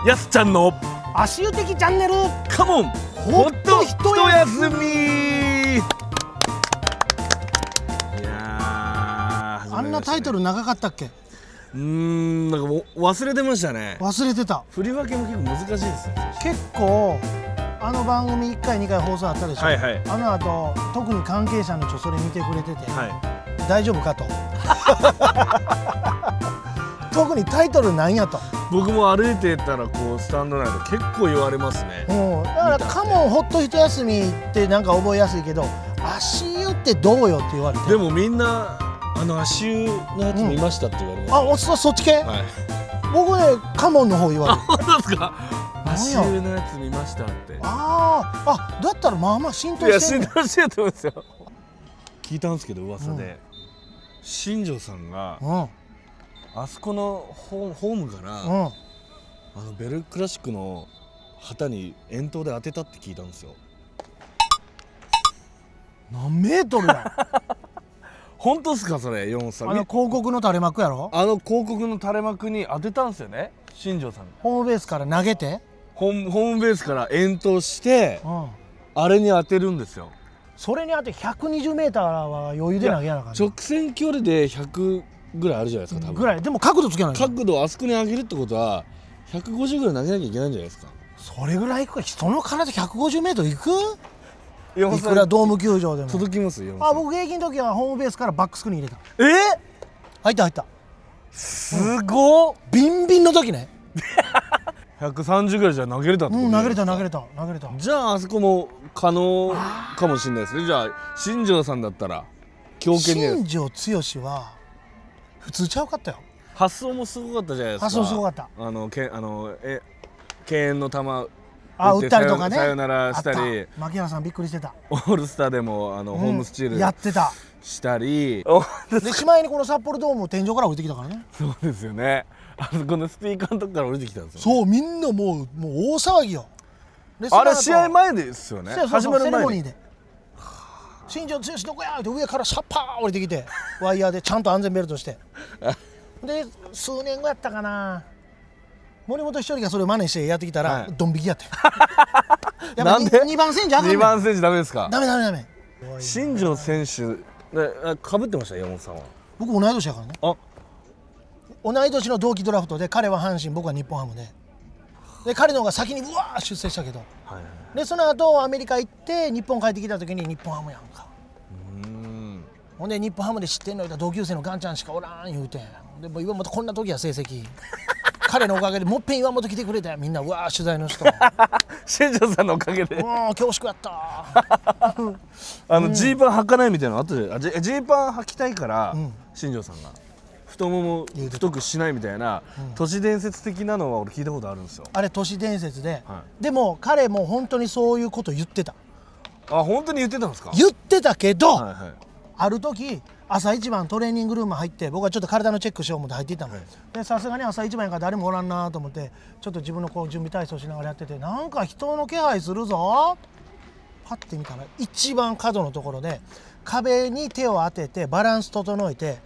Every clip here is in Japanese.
やすちゃんの足湯的チャンネルカモンほっと一休み。いやあんなタイトル長かったっけ？ なんかもう忘れてましたね。 忘れてた。 振り分けも結構難しいですね。 結構あの番組1回2回放送あったでしょ。 はいはい。 あの後特に関係者の人それ見てくれてて、 はい、 大丈夫かと特にタイトルなんやと。 僕も歩いてたらこうスタンド内で結構言われますね。 だからカモンほっと一休みってなんか覚えやすいけど、足湯ってどうよって言われて。 でもみんな足湯のやつ見ましたって言われます、 あ、そっち系、 はい、 僕ねカモンの方言われる。 本当ですか？足湯のやつ見ましたって。 あ、だったらまあまあ浸透してる。 いや浸透してると思うんですよ。聞いたんですけど噂で、新庄さんが、あそこのホームから、ベルクラシックの旗に遠投で当てたって聞いたんですよ。 何メートルだ本当ですかそれ？4歳。 広告の垂れ幕やろ。 広告の垂れ幕に当てたんですよね、新庄さんが。 ホームベースから投げて、 ホームベースから遠投して、あれに当てるんですよ。 それに当て120メーターは余裕で投げやなあかん。 直線距離で100ぐらいあるじゃないですか多分。 ぐらいでも角度つけない。 角度をあそこに上げるってことは150ぐらい投げなきゃいけないんじゃないですか。 それぐらいいくか。人の体150メートルいく？いくらドーム球場でも届きますよ。 僕現役の時はホームベースからバックスクリーン入れた。入ったすごっ。 ビンビンの時ね 130ぐらいじゃ投げれたってこと？ 投げれた。 じゃああそこも可能かもしれないですね。じゃあ新庄さんだったら強肩に。 新庄剛志は普通ちゃうかったよ。 発想もすごかったじゃないですか。 発想すごかった。 敬遠の球打ったりとかね、 サヨナラしたり、 牧原さんびっくりしてた。 オールスターでもホームスチールやってたしたり、 でしまいにこの札幌ドーム天井から降りてきたからね。 そうですよね。あそこのスピーカーのとこから降りてきたんですよ、 そう、みんなもう大騒ぎよ。 あれ試合前ですよね。始まる前にセレモニーで新庄剛志どこやって上からシャッパー降りてきてワイヤーでちゃんと安全ベルトしてで数年後やったかな、森本一人がそれを真似してやってきたらドン引きやってなんで 2番戦時あかんねん。 2番戦時ダメですか？ ダメ。 新庄選手かぶってました山本さんは。僕同い年やからね。同い年の同期ドラフトで彼は阪神、僕は日本ハムで彼の方が先にうわー出世したけど、でその後アメリカ行って日本帰ってきた時に日本ハムやんか。ほんで日本ハムで知ってんの同級生のガンちゃんしかおらん言うて、でも岩本こんな時は成績彼のおかげでもっぺん岩本来てくれたよみんな。うわー取材の人新庄さんのおかげで恐縮やったジーパン履かないみたいなのあったじゃん。ジーパン履きたいから、新庄さんが太もも太くしないみたいな、都市伝説的なのは俺聞いたことあるんですよ。 あれ都市伝説で、でも彼も本当にそういうこと言ってた。 本当に言ってたんですか？ 言ってたけど、ある時朝一番トレーニングルーム入って、僕はちょっと体のチェックしよう思って入っていったの、でさすがに朝一番やから誰もおらんなと思ってちょっと自分の準備体操しながらやってて、なんか人の気配するぞ。パッて見たら一番角のところで壁に手を当ててバランス整えて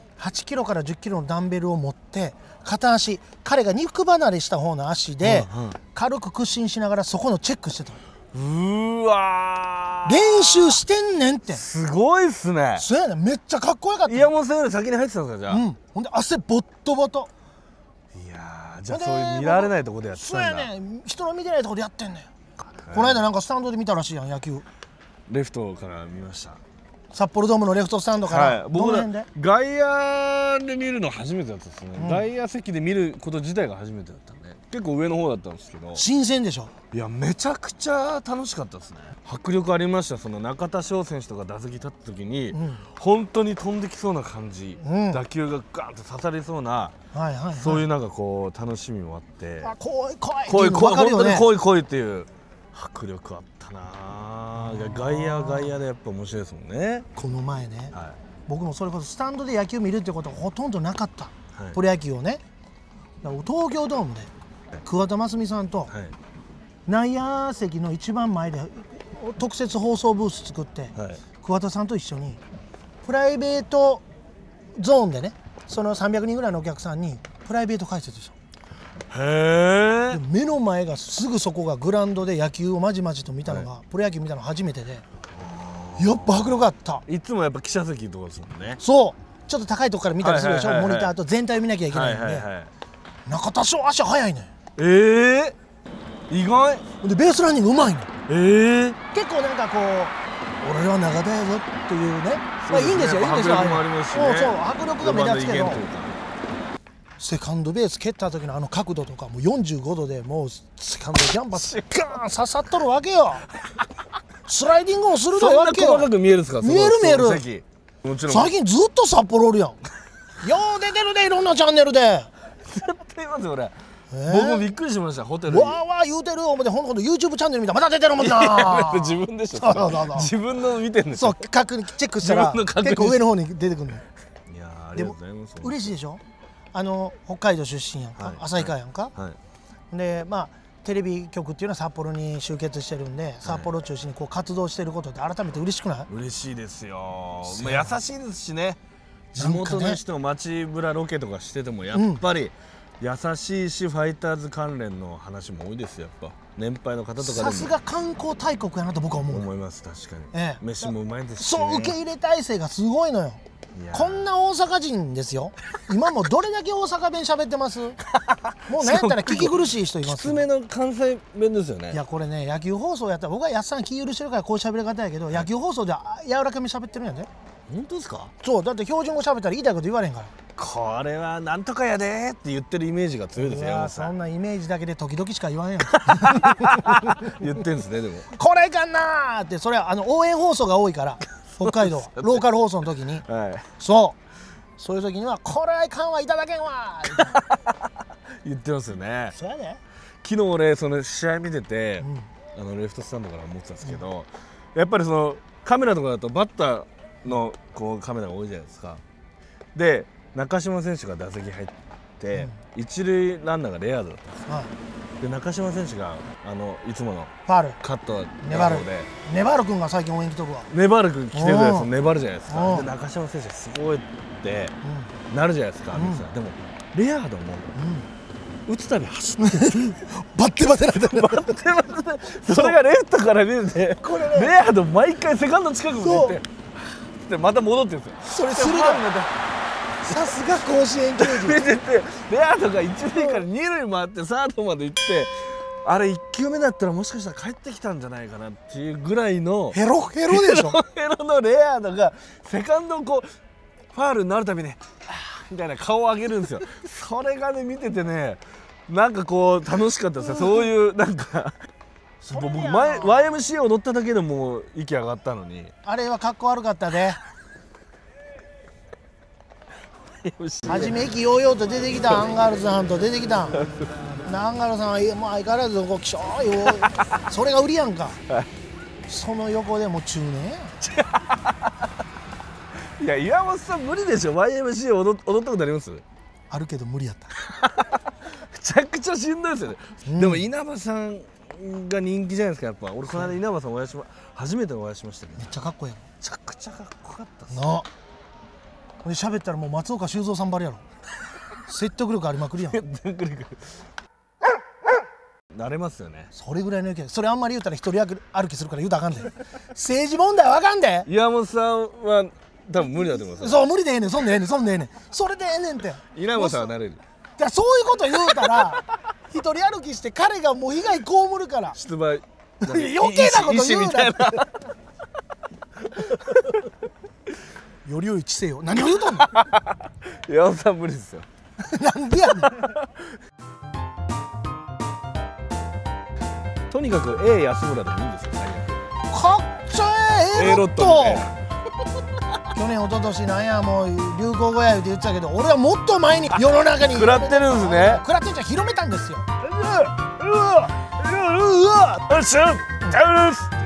8キロから10キロのダンベルを持って片足、彼が肉離れした方の足で軽く屈伸しながらそこのチェックしてた。 うわ練習してんねんって。 すごいっすね。 そうやねん、めっちゃかっこよかった。 岩本さんより先に入ってたんですか？じゃあほんで汗ボットボト。 いやじゃあそういう見られないとこでやってたんだ。 そうやねん、人の見てないとこでやってんねん。この間なんかスタンドで見たらしいやん、野球。 レフトから見ました。 札幌ドームのレフトスタンドから。 僕ら外野で見るの初めてだったですね。外野席で見ること自体が初めてだったんで、結構上の方だったんですけど新鮮でしょ。 いやめちゃくちゃ楽しかったですね。迫力ありました。その中田翔選手とか打席立った時に、本当に飛んできそうな感じ、打球がガンと刺されそうな、そういうなんかこう楽しみもあって、 怖い本当に怖いっていう迫力あったな。外野でやっぱ面白いですもんね。 この前ね、僕もそれこそスタンドで野球見るってことはほとんどなかった、プロ野球をね。東京ドームで桑田真澄さんと内野席の一番前で特設放送ブース作って、桑田さんと一緒にプライベートゾーンでね、その300人ぐらいのお客さんにプライベート解説した。 へえ。 目の前がすぐそこがグラウンドで野球をまじまじと見たのが、プロ野球見たの初めてで、やっぱ迫力あった。 いつもやっぱ記者席のとこですもんね。 そう、ちょっと高いとこから見たりするでしょ、 はいはいはいはいモニターと全体を見なきゃいけないんで、中田翔足速いねん。意外でベースランニングうまいねん。 結構なんかこう俺は長田やぞっていうね、まあいいんですよ、いいんですよ、 迫力もありますしね。 そう迫力が目立つけど、セカンドベース蹴った時のあの角度とかもう45度でもうセカンドジャンパーガーン刺さっとるわけよスライディングも鋭いわけよ。 そんな細かく見えるんですか？ 見える見える。 もちろん最近ずっと札幌おるやんよう出てるで、いろんなチャンネルで絶対いますよ俺。僕もびっくりしました。ホテルわーわー言うてる思って、ほんと YouTube チャンネル見たらまた出てる思ってな自分でしょ。自分の見てんですそう、確認チェックしたら結構上の方に出てくるの。 いやありがとうございます。 嬉しいでしょ。北海道出身やんか、旭川やんか。でまあテレビ局っていうのは札幌に集結してるんで、札幌を中心にこう活動してることって改めて嬉しくない？優しいですよ。優しいですしね。地元の人街ブラロケとかしててもやっぱり優しいし、ファイターズ関連の話も多いですよ。やっぱ年配の方とかでも。 さすが観光大国やなと僕は思う。 思います。確かに。飯もうまいですし。 そう、受け入れ体制がすごいのよ。こんな大阪人ですよ。今もどれだけ大阪弁喋ってます。もうなんやったら聞き苦しい人います。 きつめの関西弁ですよね。 いやこれね、野球放送やったら僕はやっさん気許してるからこう喋り方やけど、野球放送では柔らかめ喋ってるんやで。 本当ですか？ そう、だって標準語喋ったら言いたいこと言われへんから。 これはなんとかやでって言ってるイメージが強いですよ。 そんなイメージだけで時々しか言わんやん言ってんですね。でもこれいかんなーって、それは応援放送が多いから北海道ローカル放送の時に、そういう時にはこれはいかんわ、いただけんわ言ってますよね。 そうやで。 昨日俺その試合見てて、レフトスタンドから思ってたんですけど、やっぱりそのカメラとかだとバッターのこうカメラが多いじゃないですか。で中島選手が打席入って、一塁ランナーがレアードだったんですよ。で中島選手がいつものファールカット粘るで、粘る君が最近応援来とるわ。 粘る君来てるやつ粘るじゃないですか。で中島選手すごいってなるじゃないですか。でもレアードも打つたび走ってバッテバテなんだよ。 バッテバテ。それがレフトから見てて、レアード毎回セカンド近くまで行ってでまた戻ってるんですよ。 それするださすが甲子園球児見てて、レアードが1塁から2塁回ってサードまで行って、あれ1球目だったらもしかしたら帰ってきたんじゃないかなっていうぐらいのヘロヘロでしょ。 ヘロのレアードがセカンドをこうファールになるたびにみたいな顔を上げるんですよ。それがね見ててね、なんかこう楽しかったですよ。そういうなんか僕前 YMCA 踊っただけでもう息上がったのに、 あれはかっこ悪かったで。初め意気揚々と出てきたアンガールズさんと出てきたアンガールズさんはもう相変わらずこうきしょーよそれが売りやんか。その横でもう中年や。いや岩本さん無理でしょ。 YMCA 踊ったことあります？ あるけど無理やった。 めちゃくちゃしんどいですよね。でも稲葉さんが人気じゃないですか。やっぱ俺この間稲葉さん初めてお会いしましたけど、 めっちゃかっこいいやろ。 めちゃくちゃかっこよかったっすなあ。で喋ったらもう松岡修造さんばりやろ。説得力ありまくりやん。 なれますよね。 それぐらいの意見。それあんまり言うたら一人歩きするから言うたらあかんで。政治問題はあかんで。 岩本さんは多分無理だと思います。 そう無理でええねん。そんでええねん。そんでええねん。それでええねんって。 稲葉さんはなれる。 じゃそういうこと言うたら一人歩きして彼がもう被害被るから。 出馬余計なこと言うな。より良い知性を何を言うとんの。 岩本さん無理ですよ。 なんでやねん。 とにかく A 安村でもいいんですよ。最悪かっちゃえ A ロット。 みたいな。 去年一昨年なんやもう流行語や言うて言ってたけど、俺はもっと前に世の中に食らってるんですね。 食らってんじゃ広めたんですよ。 うわうわうわうわうわうわ